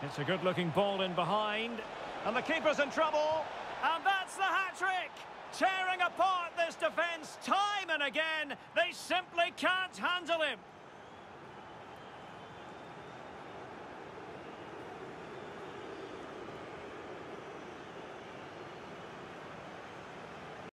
It's a good-looking ball in behind. And the keeper's in trouble. And that's the hat-trick! Tearing apart this defence time and again. They simply can't handle him.